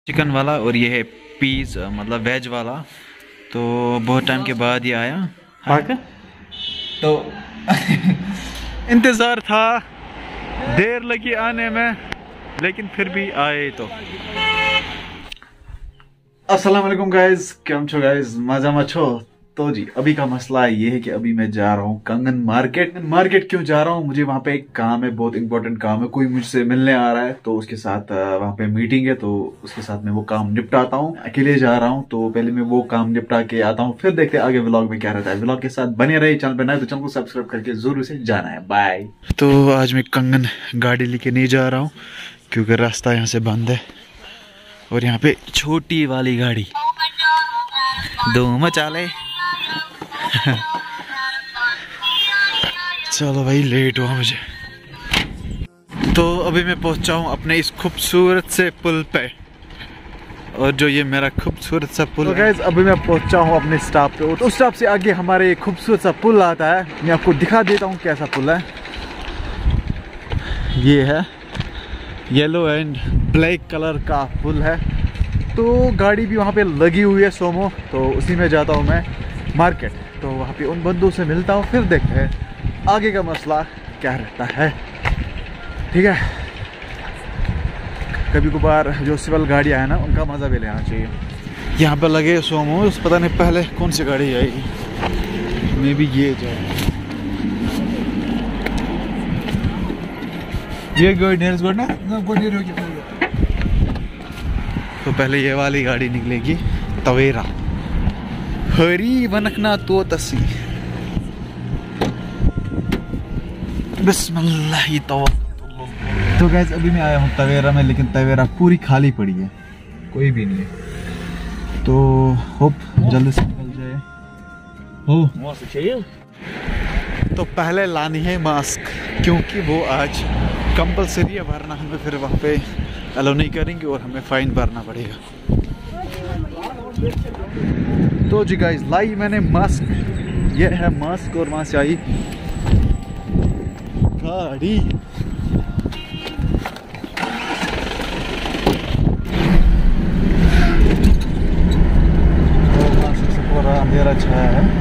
Chicken वाला और ये है पीस मतलब वेज वाला। तो बहुत टाइम के बाद ये आया तो इंतज़ार था, देर लगी आने में लेकिन फिर भी आए। तो अस्सलाम वालेकुम गाइस, केम छो गाइस, मजा में छो। तो जी अभी का मसला ये है कि अभी मैं जा रहा हूँ कंगन मार्केट क्यों जा रहा हूँ, मुझे वहाँ पे एक काम है, बहुत इंपॉर्टेंट काम है, कोई मुझसे मिलने आ रहा है तो उसके साथ वहाँ पे मीटिंग है, तो उसके साथ मैं वो काम निपटाता हूँ। अकेले जा रहा हूँ तो पहले मैं वो काम निपटा के आता हूँ, फिर देखते हैं आगे व्लॉग में क्या रहता है। व्लॉग के साथ बने रहे, चैनल पे नए तो चैनल को सब्सक्राइब करके जरूर से जाना है। बाय। तो आज मैं कंगन गाड़ी लेके नहीं जा रहा हूँ क्योंकि रास्ता यहाँ से बंद है और यहाँ पे छोटी वाली गाड़ी दो मचाले चलो भाई, लेट हुआ मुझे। तो अभी मैं पहुंचा हूं अपने इस खूबसूरत से पुल पे, और जो ये मेरा खूबसूरत सा पुल है। गाइस अभी मैं पहुंचा हूं अपने स्टॉप पे, तो उस स्टॉप से आगे हमारे खूबसूरत सा पुल आता है। मैं आपको दिखा देता हूं कैसा पुल है। ये है येलो एंड ब्लैक कलर का पुल है। तो गाड़ी भी वहाँ पे लगी हुई है सोमो, तो उसी में जाता हूँ मैं मार्केट। तो वहाँ पे उन बंदों से मिलता हूँ, फिर देखते हैं आगे का मसला क्या रहता है। ठीक है, कभी कभार जो सिविल गाड़ियाँ हैं ना, उनका मज़ा भी लेना चाहिए। यहाँ पर लगे सोमो, पता नहीं पहले कौन सी गाड़ी जाएगी, मे भी ये जाए। ये गोड ना तो पहले ये वाली गाड़ी निकलेगी, तवेरा हरी वनकना तो तसी बिस्मिल्लाह तवक्कुल। तो गाइस अभी मैं आया हूँ तवेरा में, लेकिन तवेरा पूरी खाली पड़ी है, कोई भी नहीं है। तो होप जल्दी से निकल जाए। मास्क चाहिए तो पहले लानी है मास्क, क्योंकि वो आज कंपलसरी है, वरना हमें फिर वहाँ पे अलाउ नहीं करेंगे और हमें फाइन भरना पड़ेगा। तो जी गाइस लाई मैंने मास्क, ये है मास्क, और वहाँ से आई गाड़ी। तो वहाँ से पूरा अंधेरा छाया है।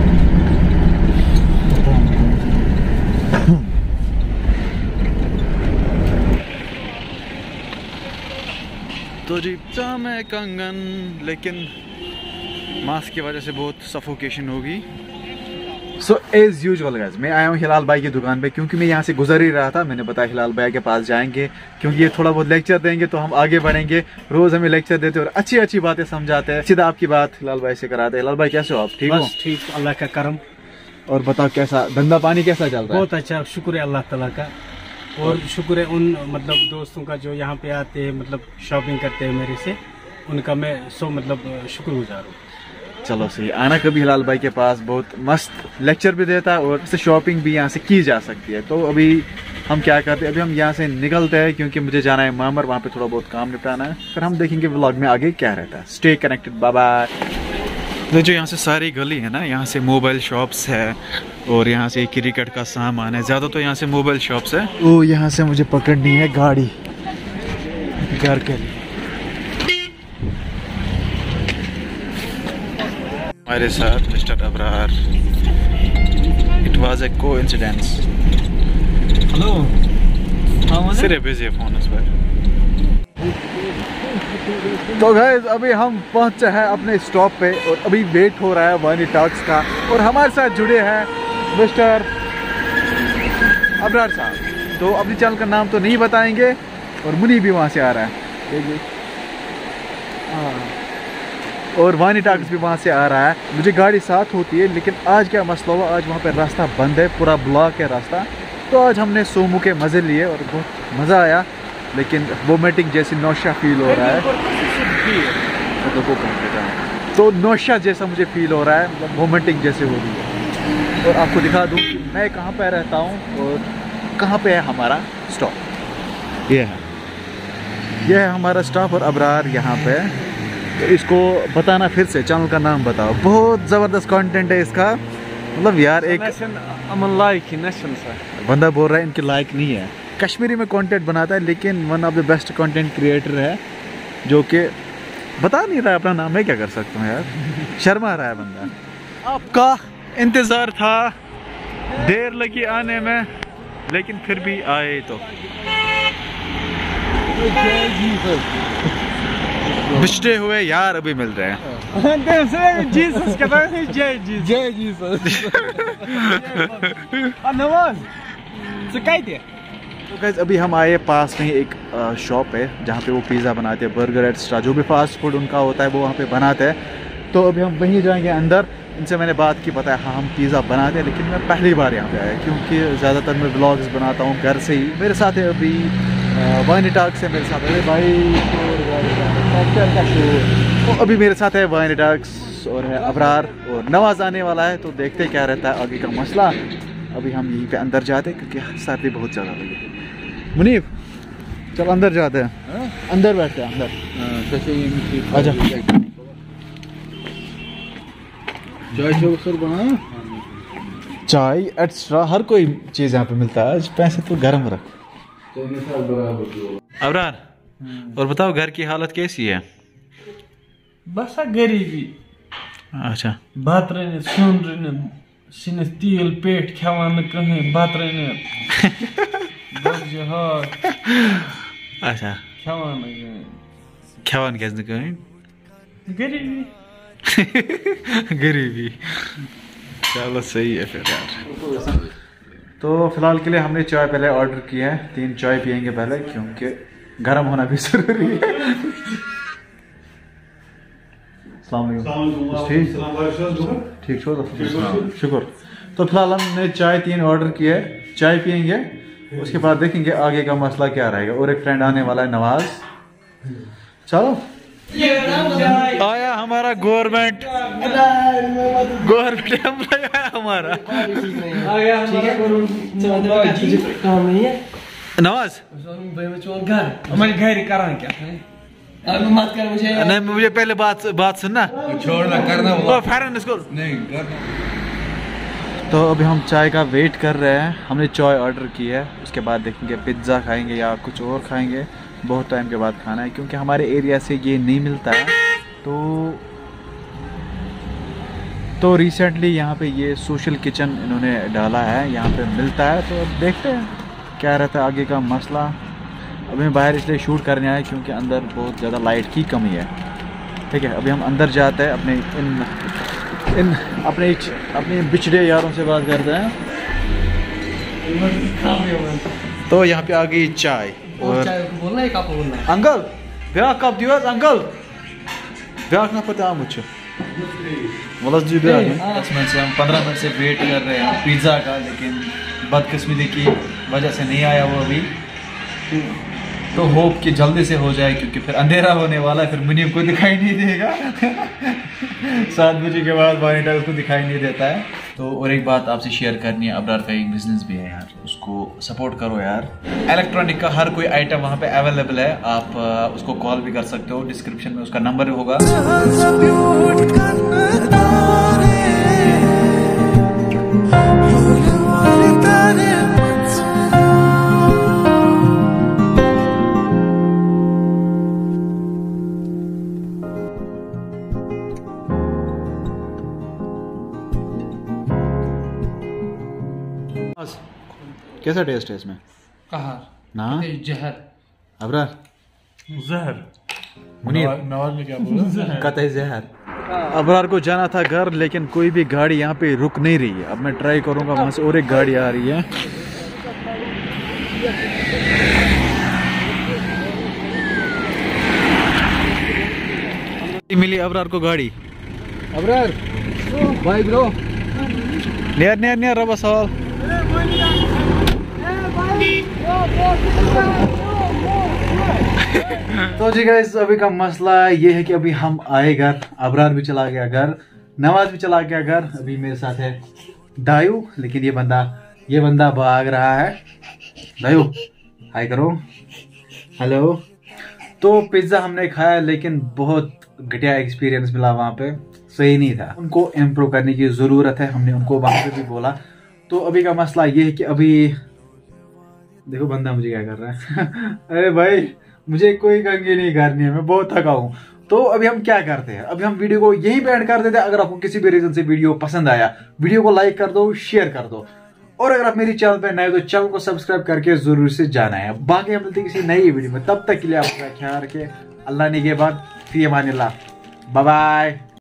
तो जी मैं कंगन, लेकिन मास्क की वजह से बहुत सफोकेशन होगी। सो एज यूजुअल गाइस मैं आया हूँ हिलाल भाई की दुकान पे, क्योंकि मैं यहाँ से गुजर ही रहा था। मैंने बताया हिलाल भाई के पास जाएंगे, क्योंकि ये थोड़ा बहुत लेक्चर देंगे तो हम आगे बढ़ेंगे। रोज हमें लेक्चर देते और अच्छी अच्छी बातें समझाते हैं, सीधा आपकी बात हिलाल भाई से कराते हैं। हिलाल भाई कैसे हो आप? ठीक हो? ठीक, अल्लाह का करम। और बताओ कैसा धंधा पानी कैसा चल रहा है? बहुत अच्छा, शुक्र है अल्लाह ताला का, और शुक्र है उन मतलब दोस्तों का जो यहाँ पे आते हैं, मतलब शॉपिंग करते हैं मेरे से, उनका मैं मतलब शुक्रगुजार हूँ। चलो सही, आना कभी हिलाल भाई के पास, बहुत मस्त लेक्चर भी देता है और शॉपिंग भी यहाँ से की जा सकती है। तो अभी हम क्या करते हैं, अभी हम यहाँ से निकलते हैं क्योंकि मुझे जाना है मामर, वहाँ पे थोड़ा बहुत काम निपटाना है। फिर हम देखेंगे व्लॉग में आगे क्या रहता है। Stay connected, bye bye. तो जो यहाँ से सारी गली है ना, यहाँ से मोबाइल शॉप्स है और यहाँ से क्रिकेट का सामान है, ज़्यादा तो यहाँ से मोबाइल शॉप्स है। तो यहाँ से मुझे पकड़नी है गाड़ी घर के लिए। हमारे साथ mister Abrar. It was a coincidence. Hello, सिर्फ बिजी फोन इस पर। तो गाइस अभी हम पहुंचे हैं अपने स्टॉप पे और अभी वेट हो रहा है वानी टॉक्स का, और हमारे साथ जुड़े हैं मिस्टर अबरार साहब। तो अपने चैनल का नाम तो नहीं बताएंगे, और मुनी भी वहाँ से आ रहा है, और वानी टॉक्स भी वहाँ से आ रहा है। मुझे गाड़ी साथ होती है, लेकिन आज क्या मसला हुआ, आज वहाँ पे रास्ता बंद है, पूरा ब्लॉक है रास्ता। तो आज हमने सोमू के मज़े लिए और बहुत मज़ा आया, लेकिन वोमिटिंग जैसी नौशा फील हो रहा है। तो नौशा जैसा मुझे फील हो रहा है, मतलब वोमिटिंग जैसे हो रही है। और आपको दिखा दूँ कि मैं कहाँ पे रहता हूँ और कहाँ पे है हमारा स्टॉप। ये है हमारा स्टॉप और अबरार यहाँ पे। तो इसको बताना फिर से, चैनल का नाम बताओ। बहुत ज़बरदस्त कंटेंट है इसका, मतलब यार एक बंदा बोल रहा है इनके लायक नहीं है। कश्मीरी में कंटेंट बनाता है, लेकिन one of the best content creator है। जो कि बता नहीं रहा है अपना नाम, मैं क्या कर सकता हूँ यार, शर्मा रहा है बंदा। आपका इंतज़ार था, देर लगी आने में, लेकिन फिर भी आए तो। बिछड़े हुए यार अभी मिल रहे हैं। जीसस कहता है, जय जीसस, जय जीसस। नवाज तो गाइस अभी हम आए, पास में ही एक शॉप है जहाँ पे वो पिज़्ज़ा बनाते हैं, बर्गर एक्स्ट्रा जो भी फास्ट फूड उनका होता है वो वहाँ पे बनाते हैं। तो अभी हम वहीं जाएंगे अंदर। इनसे मैंने बात की, पता है हाँ हम पिज़्ज़ा बनाते हैं, लेकिन मैं पहली बार यहाँ पे आया क्योंकि ज़्यादातर मैं व्लॉग्स बनाता हूँ घर से ही। मेरे साथ है अभी वाइनिटाग से मेरे साथ है भाई ट्रैक्टर का शोर। तो अभी मेरे साथ है वाइनिटाग्स और है अबरार और नवाज आने वाला है। तो देखते क्या रहता है आगे का मसला। अभी हम यहीं पे अंदर जाते हैं क्योंकि सर्दी बहुत ज़्यादा लगी। मुनीब चल अंदर जाते हैं, अंदर बैठते हैं अंदर। आजा चाय एक्स्ट्रा हर कोई चीज़ यहाँ पे मिलता है। आज पैसे तो गर्म रख। अबरार और बताओ घर की हालत कैसी है? बस गरीबी। अच्छा बात रहे सुन रहे सिन तेल पेट खेवान कहीं बात रहे अच्छा खेवान कैसे कहीं गरीबी। गरीबी चलो सही है फिर यार। तो फिलहाल के लिए हमने चाय पहले ऑर्डर की है, 3 चाय पियेंगे पहले क्योंकि गर्म होना भी जरूरी है। ठीक शुक्र। तो फिलहाल हमने चाय 3 ऑर्डर की है, चाय पियेंगे, उसके बाद देखेंगे आगे का मसला क्या रहेगा। और एक फ्रेंड आने वाला है नवाज। चलो आया हमारा गवर्नमेंट एम्प्लॉय आया हमारा। नवाज हमारे घर करा क्या मत कर मुझे नहीं, मुझे पहले बात सुनना, छोड़ना करना फैरन इसको नहीं करना। तो अभी हम चाय का वेट कर रहे हैं। हमने चाय ऑर्डर की है, उसके बाद देखेंगे पिज्ज़ा खाएंगे या कुछ और खाएंगे। बहुत टाइम के बाद खाना है क्योंकि हमारे एरिया से ये नहीं मिलता है। तो रिसेंटली यहाँ पे ये सोशल किचन इन्होंने डाला है, यहाँ पे मिलता है। तो अब देखते हैं क्या रहता है आगे का मसला। अभी मैं बाहर इसलिए शूट करने आया क्योंकि अंदर बहुत ज़्यादा लाइट की कमी है। ठीक है अभी हम अंदर जाते हैं, अपने बिछड़े यारों से बात करते हैं। तो यहाँ पे आ गई चाय और बोलना है अंकल ब्याह कब दिवस अंकल ब्याह ना पता मुझे जी ब्याह 10 मिनट से हम 15 मिनट से वेट कर रहे हैं पिज़्ज़ा का, लेकिन बदकिस्मती की वजह से नहीं आया वो अभी। तो होप कि जल्दी से हो जाए क्योंकि फिर अंधेरा होने वाला है, फिर मुनीब को दिखाई नहीं देगा। 7 बजे के बाद वाइनिटाग उसको दिखाई नहीं देता है। तो और एक बात आपसे शेयर करनी है, अबरार का एक बिजनेस भी है यार, उसको सपोर्ट करो यार। इलेक्ट्रॉनिक का हर कोई आइटम वहाँ पे अवेलेबल है, आप उसको कॉल भी कर सकते हो, डिस्क्रिप्शन में उसका नंबर होगा। कैसा टेस्ट है इसमें? कहा ना जहर अबरार जहर नवाज में क्या बोला? कतई जहर। अबरार को जाना था घर, लेकिन कोई भी गाड़ी यहाँ पे रुक नहीं रही है। अब मैं ट्राई करूंगा, वहां से और एक गाड़ी आ रही है। मिली अबरार को गाड़ी। अबरार भाई ब्रो नियर रबा सवाल। तो जी गाइस अभी का मसला ये है कि अभी हम आए घर, अबरार भी चला गया घर, नवाज भी चला गया घर। अभी मेरे साथ है दायू, लेकिन ये बंदा भाग रहा है। दायू हाय करो, हेलो। तो पिज्ज़ा हमने खाया लेकिन बहुत घटिया एक्सपीरियंस मिला, वहाँ पे सही नहीं था। उनको इम्प्रूव करने की ज़रूरत है, हमने उनको वहाँ पे भी बोला। तो अभी का मसला ये है कि अभी देखो बंदा मुझे क्या कर रहा है। अरे भाई मुझे कोई कंघी नहीं करनी है, मैं बहुत थका हूं। तो अभी हम क्या करते हैं, अभी हम वीडियो को यहीं पे एंड कर देते हैं। अगर आपको किसी भी रीजन से वीडियो पसंद आया, वीडियो को लाइक कर दो, शेयर कर दो, और अगर आप मेरी चैनल पे नए हो तो चैनल को सब्सक्राइब करके जरूर से जाना है। बाकी हम मिलते हैं किसी नई वीडियो में, तब तक के लिए आपका ख्याल रखें। अल्लाह ने के बाद फी अमानिल्लाह, बाय बाय।